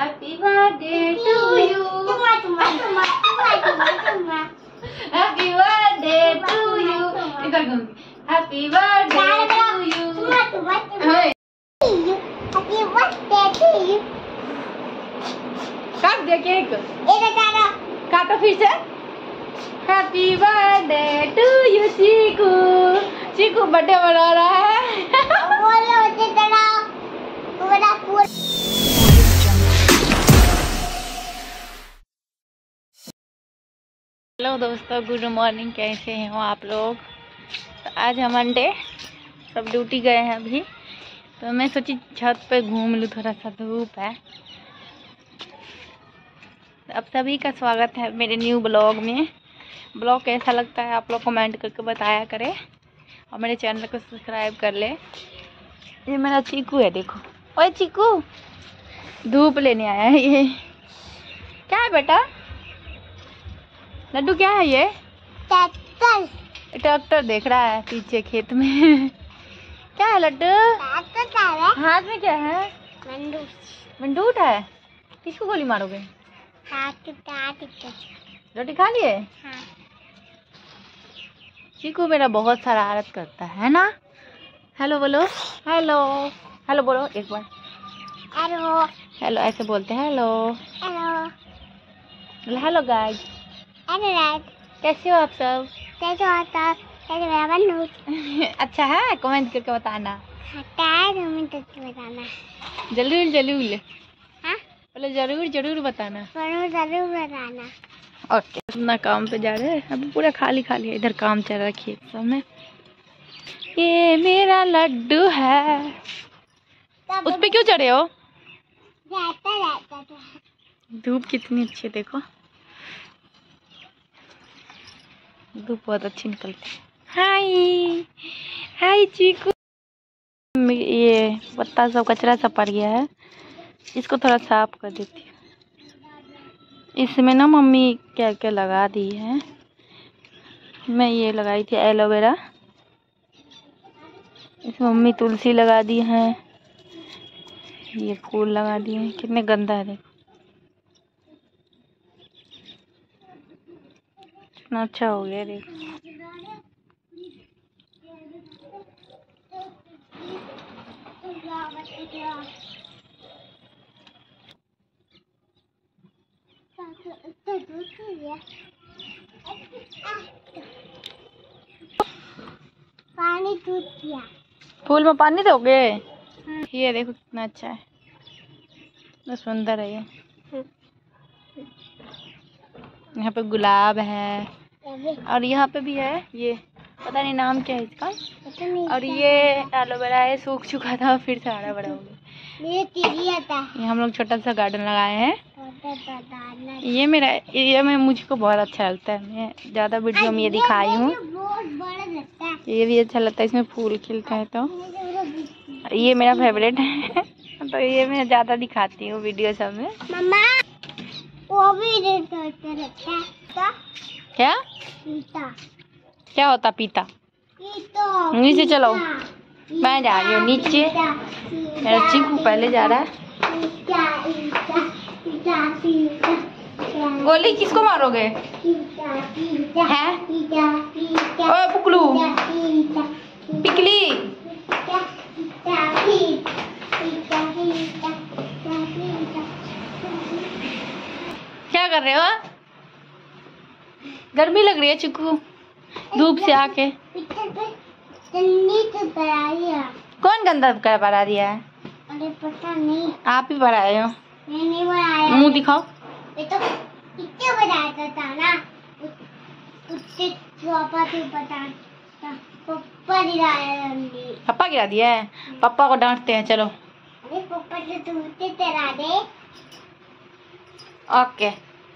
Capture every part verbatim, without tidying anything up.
Happy birthday to you, happy birthday to you, इधर घूम, happy birthday to you, happy birthday to you. काट दे cake, काटो फिर से। Happy birthday to you Cheeku, Cheeku birthday मना रहा है। हेलो दोस्तों, गुड मॉर्निंग। कैसे हो आप लोग? तो आज है मंडे, सब ड्यूटी गए हैं अभी, तो मैं सोची छत पे घूम लूँ, थोड़ा सा धूप है। अब सभी का स्वागत है मेरे न्यू ब्लॉग में। ब्लॉग कैसा लगता है आप लोग कमेंट करके बताया करें, और मेरे चैनल को सब्सक्राइब कर ले। ये मेरा चीकू है, देखो। ओए चीकू, धूप लेने आया है ये। क्या है बेटा? लड्डू क्या है ये? ट्रैक्टर। ट्रैक्टर देख रहा है पीछे खेत में। क्या है लड्डू? हाथ में क्या है? मंडूट। मंडूट है? किसको गोली मारोगे? रोटी खा लिए? हाँ। चीकू मेरा बहुत शरारत करता है ना। हेलो बोलो, हेलो हेलो बोलो एक बार। हेलो हेलो ऐसे बोलते हैं। Hello hello hello guys. Hello guys, कैसे हो आप सब? कैसे हो आप सब? कैसे मेरा बंदूक अच्छा है? कमेंट करके बताना। कमेंट करके बताना। जरूर जरूर। हाँ बोलो, जरूर जरूर बताना। जरूर जरूर बताना। ओके, अपना काम पे जा रहे हैं। अभी पूरा खाली खाली है, इधर काम चल रहा है खेत सब में। ये मेरा लड्डू है। उस पे क्यों चढ़े हो? जाता रहता था। धूप कितनी अच्छी है, देखो धूप बहुत अच्छी निकलती है। हाय हाय चीकू। ये पत्ता सब कचरा सब पड़ गया है, इसको थोड़ा साफ कर देती हूँ। इसमें ना मम्मी क्या क्या लगा दी है। मैं ये लगाई थी एलोवेरा, इसमें मम्मी तुलसी लगा दी है, ये फूल लगा दिए हैं। कितने गंदा है देखो, कितना अच्छा हो गया देखो। पानी टूट गया। फूल में पानी दोगे? हाँ। ये देखो कितना अच्छा है, कितना सुंदर है ये। यहाँ पे गुलाब है, और यहाँ पे भी है, ये पता नहीं नाम क्या है इसका। और ये एलोवेरा है, सूख चुका था फिर से हरा भरा हो गया। ये हम लोग छोटा सा गार्डन लगाए हैं। ये मेरा ये मैं मुझको बहुत अच्छा लगता है, मैं ज़्यादा वीडियो में ये दिखाई हूँ। ये भी अच्छा लगता है, इसमें फूल खिलते हैं तो ये मेरा फेवरेट है। तो ये मैं ज़्यादा दिखाती हूँ वीडियो सब में। मम्मा वो भी क्या पीता। क्या होता पीता? नीचे चलो, मैं जा रही हूँ नीचे। मेरा चीकू पहले जा रहा है। गोली किसको मारोगे? हैं? ओए पुकलू, पिकली, क्या कर रहे हो? गर्मी लग रही है चीकू, धूप से आके। कौन गंदा कर पड़ा दिया है? अरे पता नहीं, आप ही पढ़ाए हो। मैं नहीं बनाया। मुंह दिखाओ। ये तो कितने बनाया था ना, उससे पापा से पता पापा गिराया। पापा गिरा दिया है? पापा को डांटते हैं। चलो। अरे पापा से तुमसे डरा दे। ओके,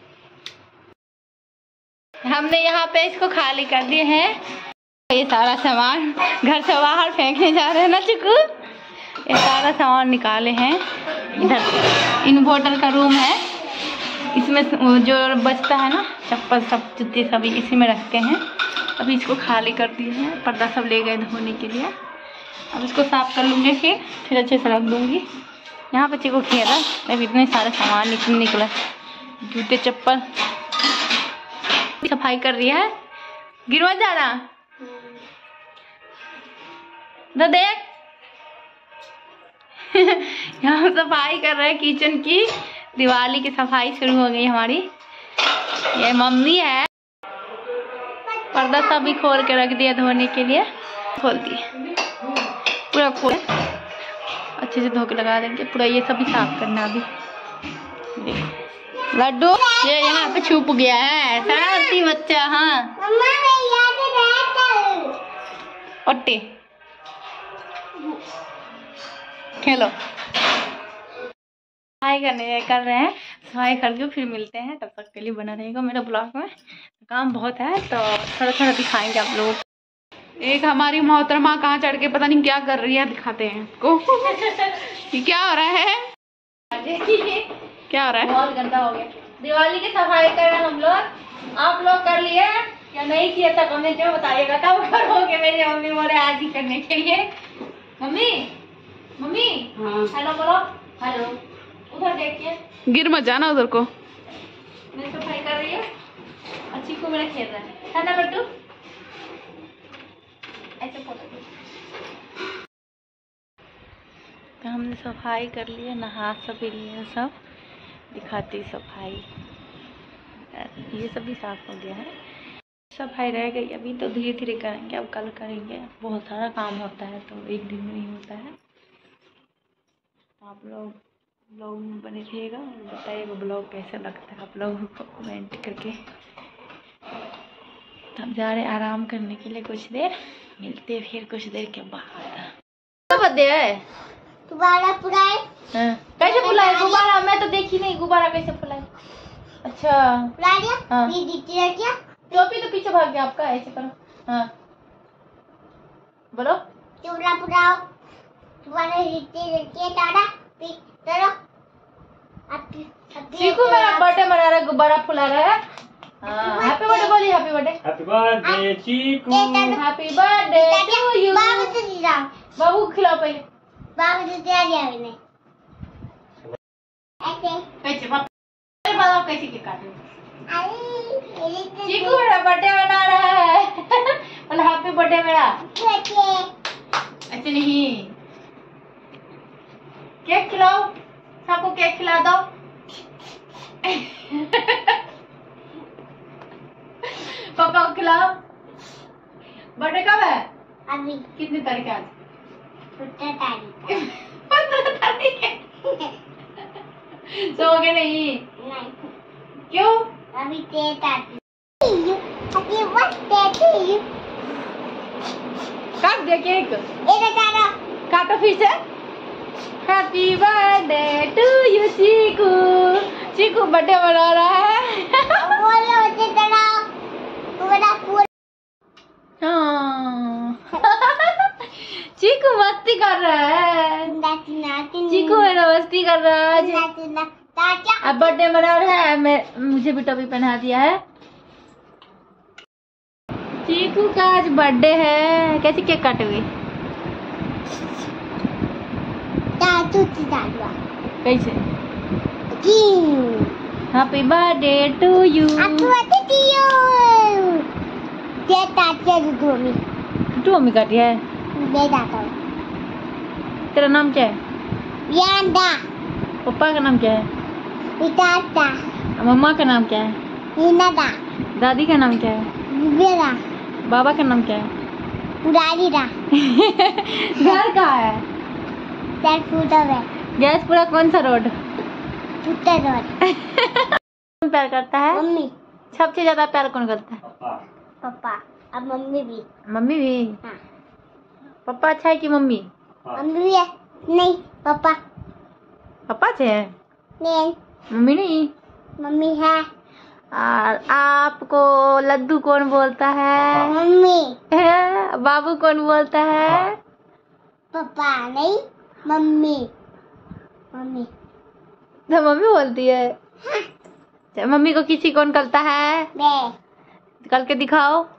हमने यहाँ पे इसको खाली कर दिए हैं। ये सारा सामान घर से बाहर फेंकने जा रहे हैं ना चिकू। ये सारा सामान निकाले हैं। इधर इन्वर्टर का रूम है, इसमें जो बचता है ना चप्पल सब जूते सभी इसी में रखते हैं। अभी इसको खाली कर दिए हैं, पर्दा सब ले गए धोने के लिए। अब इसको साफ कर लूँगी, फिर फिर अच्छे से रख दूँगी। यहाँ पे चीकू खेल रहा है। अब इतने सारे सामान निकल निकला, जूते चप्पल, सफाई कर रही है। गिरवा जा रहा तो देख यहाँ सफाई कर रहे हैं किचन की। दिवाली की सफाई शुरू हो गई हमारी। ये मम्मी है, पर्दा सब भी खोल के रख दिया धोने के लिए। खोल दिए पूरा, खोल अच्छे से धो के लगा देंगे पूरा। ये सब भी साफ करना अभी। देखो लड्डू ये यहाँ पे छुप गया है, शरारती बच्चा। हाँ पट्टी खेलो। सफाई करने कर रहे हैं, सफाई करके फिर मिलते हैं। तब तक के लिए बना रहेगा मेरा ब्लॉग में। काम बहुत है तो थोड़ा थोड़ा दिखाएंगे आप लोग। एक हमारी मोहतरमा कहाँ चढ़ के पता नहीं क्या कर रही है, दिखाते हैं को। ये क्या हो रहा है? क्या हो रहा है? बहुत गंदा हो गया। दिवाली की सफाई कर रहे हैं हम लोग। आप लोग कर लिए या नहीं किया था कमेंट में बताइएगा। कब करोगे? मेरी मम्मी बोले आज ही करने के लिए। मम्मी मम्मी हेलो बोलो। हेलो, उधर देखिए, गिर मत जाना उधर को। मैं सफाई कर रही हूँ और चीकू मेरा खेल रहा है। है ना बट्टू? ऐसे फोटो तो हमने सफाई कर ली है, नहा सब लिए सब। दिखाती सफाई, ये सब भी साफ हो गया है। सफाई रह गई अभी, तो धीरे धीरे करेंगे। अब कल करेंगे, बहुत सारा काम होता है तो एक दिन में नहीं होता है। आप लोग ब्लॉग में बने रहिएगा और बताइएगा ब्लॉग कैसा लगता है आप लोगों को कमेंट करके। तब जा रहे आराम करने के लिए कुछ देर, मिलते फिर कुछ देर के बाद। बर्थडे है गुब्बारा फुलाए। हाँ। कैसे फुलाए गुब्बारा? मैं तो देखी नहीं गुब्बारा कैसे फुलाए। अच्छा फुला दिया। हाँ। ये दीदी क्या टोपी तो पीछे भाग गया आपका। ऐसे करो। हाँ बोलो। चूड़ा फुलाओ, तुम्हारे दीदी लड़की दादा चलो। चीकू मेरा बर्थडे मना रहा है, गुब्बारा फुला रहा है। हाँ हैप्पी बर्थडे बोलिए। Happy birthday. Happy birthday Cheeku. Happy birthday to you. बाबू से दिला, बाबू को खिलाओ पहले। बाबू से दिया दिया मैंने। ऐसे कैसे बाप बताओ कैसे केक काटे? चीकू मेरा बर्थडे मना रहा है। बोला हैप्पी बर्थडे मेरा। ऐसे नहीं, केक खिलाओ सबको, केक खिला दो। पापा को खिलाओ। बर्थडे कब है? अभी। कितनी तारीख है आज? पंद्रह तारीख। पंद्रह तारीख है। सोओगे नहीं? नहीं। क्यों? अभी तेरह तारीख। Happy birthday to you. काट दे केक। ये काटो, काटो फिर से। Happy birthday to you Cheeku. Cheeku birthday मना रहा है। बोलो जितना पूरा पूरा। हाँ चीकू मस्ती कर रहा है। चीकू मेरा मस्ती कर रहा है। अब बर्थडे मना रहा है। मैं मुझे भी टोपी पहना दिया है। चीकू का आज बर्थडे है। कैसे केक काटोगे? कैसे? Happy birthday to you. टू मम्मी काटी है। तेरा नाम क्या है? यादा। पापा का नाम क्या है? विकासा। मम्मा का नाम क्या है? हिनादा। दादी का नाम क्या है? विवेरा। बाबा का नाम क्या है? पुरारीरा। घर कहाँ है? गैसपुरा कौन सा रोड? उत्तर रोड। कौन प्यार करता है? मम्मी। सबसे ज्यादा प्यार कौन करता है? पापा। अब मम्मी भी। मम्मी भी? हाँ। पापा अच्छा है कि मम्मी? हाँ। मम्मी भी है। नहीं पापा। पापा अच्छे है? नहीं। मम्मी नहीं? मम्मी है। और आपको लड्डू कौन बोलता है? मम्मी। बाबू कौन बोलता है? पापा नहीं मम्मी। मम्मी तो मम्मी बोलती है। हाँ। मम्मी को किसी कौन करता है? मैं। करके दिखाओ।